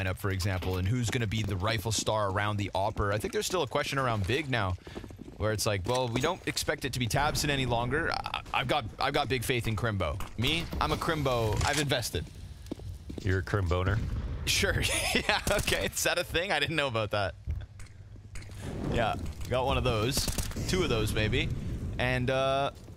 lineup, for example, and who's going to be the rifle star around the Opper. I think there's still a question around Big now, where it's like, well, we don't expect it to be Tabson any longer. I've got big faith in Krimbo. Me, I'm a Krimbo. I've invested. You're a Krimboner? Sure. Yeah, okay. Is that a thing? I didn't know about that. Yeah, got one of those. 2 of those, maybe. And,